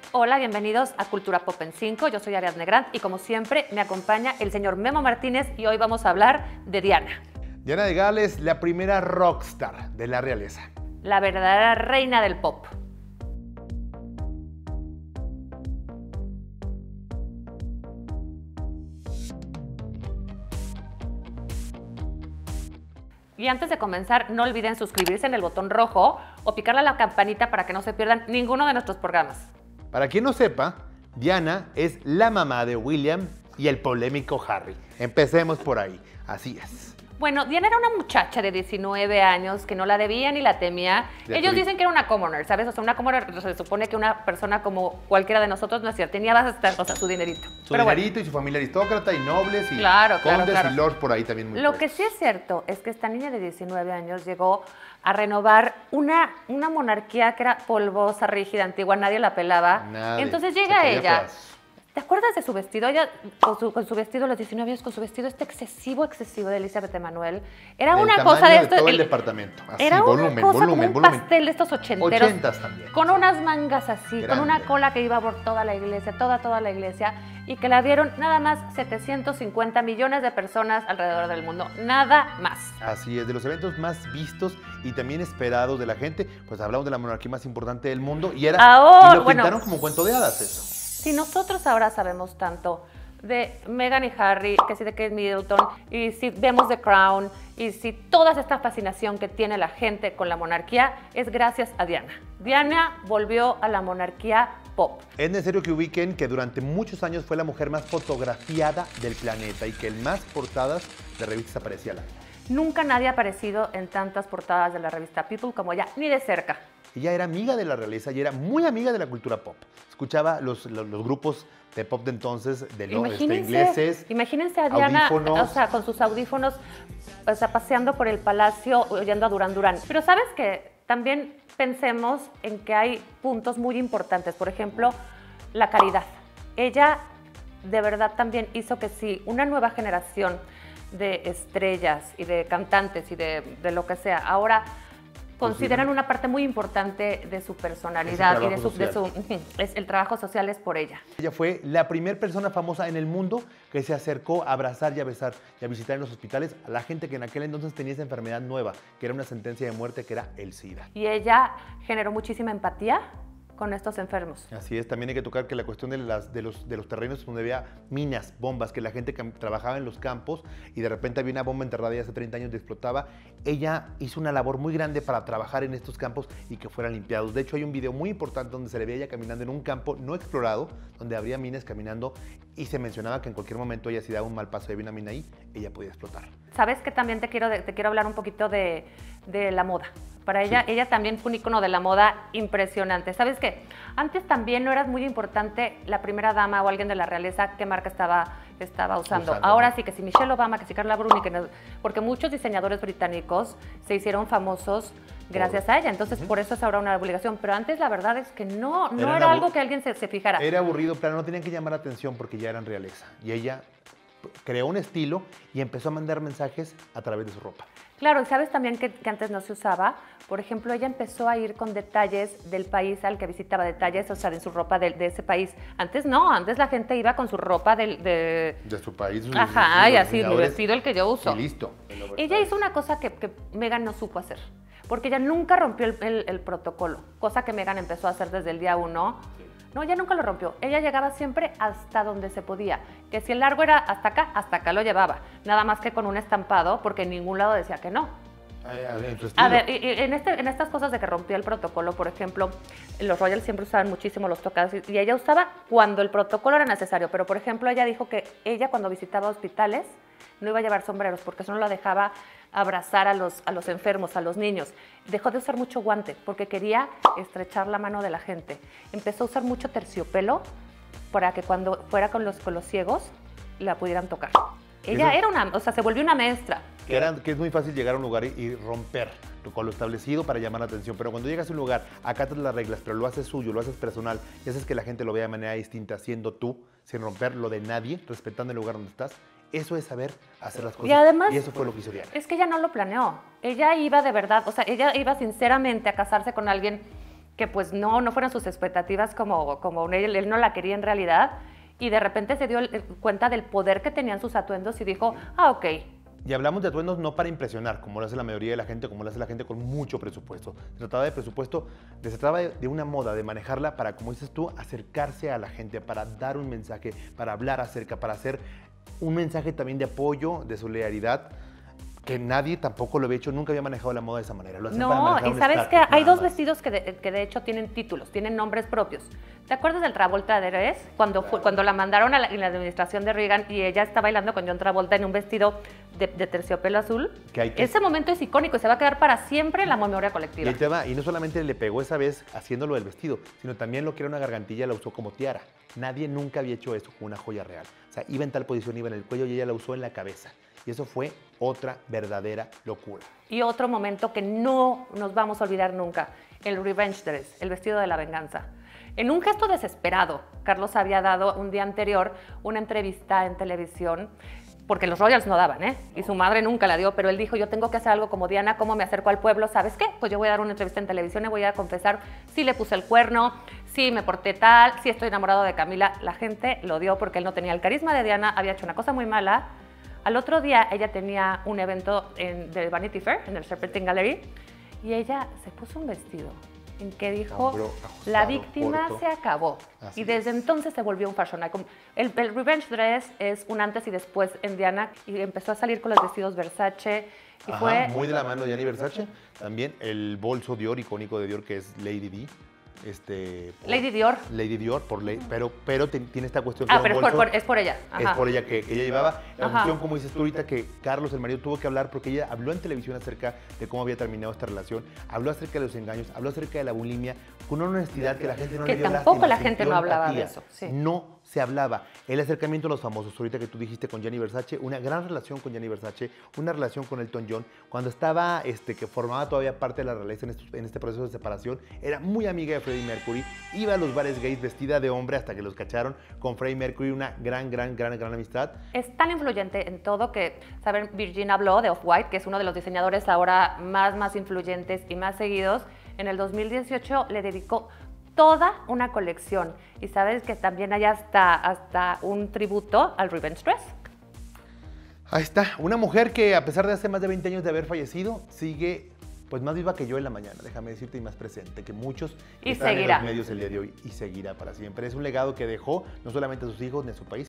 Hola, bienvenidos a Cultura Pop en 5. Yo soy Ariadne Grant y como siempre me acompaña el señor Memo Martínez y hoy vamos a hablar de Diana. Diana de Gales, la primera rockstar de la realeza. La verdadera reina del pop. Y antes de comenzar, no olviden suscribirse en el botón rojo o picarle a la campanita para que no se pierdan ninguno de nuestros programas. Para quien no sepa, Diana es la mamá de William y el polémico Harry. Empecemos por ahí, así es. Bueno, Diana era una muchacha de 19 años que no la debía ni la temía. Ellos dicen que era una commoner, ¿sabes? O sea, una commoner se supone que una persona como cualquiera de nosotros no es cierto. Tenía bastante, o sea, su dinerito. Su dinerito y su familia aristócrata y nobles y condes y lords por ahí también. Muy Lo que sí es cierto es que esta niña de 19 años llegó a renovar una monarquía que era polvosa, rígida, antigua, nadie la pelaba. Entonces llega ella. ¿Te acuerdas de su vestido? Ella con su vestido, los 19 años, con su vestido excesivo de Elizabeth Emanuel. Era una cosa de esto. Todo el departamento. Así, era volumen, una cosa volumen, como un volumen. pastel de estos ochenteros. 80s también. Con unas mangas así, Grande. con una cola que iba por toda la iglesia, toda la iglesia, y que la vieron nada más 750 millones de personas alrededor del mundo. Nada más. Así es, de los eventos más vistos y también esperados de la gente, pues hablamos de la monarquía más importante del mundo y era y lo pintaron como cuento de hadas eso. Si nosotros ahora sabemos tanto de Meghan y Harry, que sí de Kate Middleton, y si vemos The Crown, y si toda esta fascinación que tiene la gente con la monarquía, es gracias a Diana. Diana volvió a la monarquía pop. Es necesario que ubiquen que durante muchos años fue la mujer más fotografiada del planeta y que en más portadas de revistas aparecía la. Nunca nadie ha aparecido en tantas portadas de la revista People como ella, ni de cerca. Ella era amiga de la realeza y era muy amiga de la cultura pop. Escuchaba los grupos de pop de entonces, de los ingleses. Imagínense a Diana, o sea, con sus audífonos, o sea, paseando por el palacio, oyendo a Duran Duran. Pero ¿sabes qué? También pensemos en que hay puntos muy importantes. Por ejemplo, la caridad. Ella de verdad también hizo que sí, una nueva generación de estrellas y de cantantes y de lo que sea, ahora consideran una parte muy importante de su personalidad y el trabajo social es por ella. Ella fue la primera persona famosa en el mundo que se acercó a abrazar y a besar y a visitar en los hospitales a la gente que en aquel entonces tenía esa enfermedad nueva, que era una sentencia de muerte, que era el SIDA. Y ella generó muchísima empatía con estos enfermos. Así es, también hay que tocar que la cuestión de los terrenos donde había minas, bombas, que la gente trabajaba en los campos y de repente había una bomba enterrada y hace 30 años explotaba, ella hizo una labor muy grande para trabajar en estos campos y que fueran limpiados. De hecho, hay un video muy importante donde se le veía ella caminando en un campo no explorado, donde habría minas caminando y se mencionaba que en cualquier momento ella si daba un mal paso y había una mina ahí, ella podía explotar. ¿Sabes que también te quiero hablar un poquito de la moda? Para ella, ella también fue un icono de la moda impresionante. ¿Sabes qué? Antes también no era muy importante la primera dama o alguien de la realeza qué marca estaba usando. Ahora sí que si Michelle Obama, que si Carla Bruni, porque muchos diseñadores británicos se hicieron famosos gracias a ella. Entonces, por eso es ahora una obligación. Pero antes la verdad es que no era algo que alguien se fijara. Era aburrido, pero no tenían que llamar la atención porque ya eran realeza. Y ella creó un estilo y empezó a mandar mensajes a través de su ropa. Claro, y sabes también que antes no se usaba. Por ejemplo, ella empezó a ir con detalles del país al que visitaba, detalles, o sea, de su ropa de ese país. Antes no, antes la gente iba con su ropa de su país. Ajá, y así, mi vestido el que yo uso. Y listo. Ella hizo una cosa que Meghan no supo hacer, porque ella nunca rompió el protocolo, cosa que Meghan empezó a hacer desde el día 1. No, ella nunca lo rompió. Ella llegaba siempre hasta donde se podía. Que si el largo era hasta acá lo llevaba. Nada más que con un estampado, porque en ningún lado decía que no. A ver, en estas cosas de que rompía el protocolo, por ejemplo, los royals siempre usaban muchísimo los tocados y ella usaba cuando el protocolo era necesario. Pero, por ejemplo, ella dijo que ella cuando visitaba hospitales no iba a llevar sombreros porque eso no la dejaba abrazar a los enfermos, a los niños. Dejó de usar mucho guante porque quería estrechar la mano de la gente. Empezó a usar mucho terciopelo para que cuando fuera con los ciegos la pudieran tocar. Ella se volvió una maestra. Que es muy fácil llegar a un lugar y romper con lo establecido para llamar la atención, pero cuando llegas a un lugar, acatas las reglas, pero lo haces suyo, lo haces personal y haces que la gente lo vea de manera distinta, siendo tú, sin romper lo de nadie, respetando el lugar donde estás, eso es saber hacer las cosas. Y además, y eso fue lo que hizo Diana. Es que ella no lo planeó. Ella iba de verdad, o sea, ella iba sinceramente a casarse con alguien que pues no fueron sus expectativas como él no la quería en realidad, y de repente se dio cuenta del poder que tenían sus atuendos y dijo, ok. Y hablamos de atuendos no para impresionar, como lo hace la mayoría de la gente, como lo hace la gente con mucho presupuesto. Se trataba de presupuesto, se trataba de una moda, de manejarla para, como dices tú, acercarse a la gente, para dar un mensaje, para hablar acerca, para hacer un mensaje también de apoyo, de solidaridad, que nadie tampoco lo había hecho, nunca había manejado la moda de esa manera. Lo hacen para No, manejar y un sabes estatus, que hay nada dos más. vestidos que de hecho tienen títulos, tienen nombres propios. ¿Te acuerdas del Travolta de Dress? Cuando la mandaron en la administración de Reagan y ella está bailando con John Travolta en un vestido de terciopelo azul. Ese momento es icónico y se va a quedar para siempre en la memoria Y colectiva. ahí te va, y no solamente le pegó esa vez haciéndolo del vestido, sino también lo que era una gargantilla la usó como tiara. Nadie nunca había hecho eso con una joya real. O sea, iba en tal posición, iba en el cuello y ella la usó en la cabeza. Y eso fue otra verdadera locura. Y otro momento que no nos vamos a olvidar nunca, el revenge dress, el vestido de la venganza. En un gesto desesperado, Carlos había dado un día anterior una entrevista en televisión, porque los Royals no daban, ¿eh? Y su madre nunca la dio, pero él dijo, yo tengo que hacer algo como Diana, ¿cómo me acerco al pueblo? ¿Sabes qué? Pues yo voy a dar una entrevista en televisión y voy a confesar si le puse el cuerno, si me porté tal, si estoy enamorado de Camila. La gente lo dio porque él no tenía el carisma de Diana, había hecho una cosa muy mala. Al otro día ella tenía un evento de Vanity Fair, en el Serpentine Gallery, y ella se puso un vestido en que dijo, Hombro ajustado, la víctima corto. se acabó. Así Y desde entonces se volvió un fashion icon. El revenge dress es un antes y después en Diana, y empezó a salir con los vestidos Versace, y Ajá, fue... muy de la mano de Gianni Versace. También el bolso Dior, icónico de Dior, que es Lady D. Lady Dior. Lady Dior, pero tiene esta cuestión que Ah, era pero un bolso, es por ella. es Ajá. por ella que ella llevaba. La Ajá. cuestión, como dices tú ahorita, que Carlos, el marido, tuvo que hablar porque ella habló en televisión acerca de cómo había terminado esta relación, habló acerca de los engaños, habló acerca de la bulimia, con una honestidad que la gente no Que le dio tampoco lástima, la gente sintió no hablaba de empatía. eso, sí. No se hablaba. El acercamiento a los famosos, ahorita que tú dijiste con Gianni Versace, una gran relación con Gianni Versace, una relación con Elton John, cuando estaba, que formaba todavía parte de la realeza en este proceso de separación, era muy amiga de Freddie Mercury, iba a los bares gays vestida de hombre hasta que los cacharon con Freddie Mercury, una gran amistad. Es tan influyente en todo que, ¿saben? Virgin habló de Off-White, que es uno de los diseñadores ahora más influyentes y más seguidos. En el 2018 le dedicó toda una colección. Y sabes que también hay hasta un tributo al Revenge Dress. Ahí está, una mujer que a pesar de hace más de 20 años de haber fallecido, sigue pues más viva que yo en la mañana, déjame decirte, y más presente que muchos que Y están seguirá. en los medios el día de hoy, y seguirá para siempre. Es un legado que dejó no solamente a sus hijos ni a su país,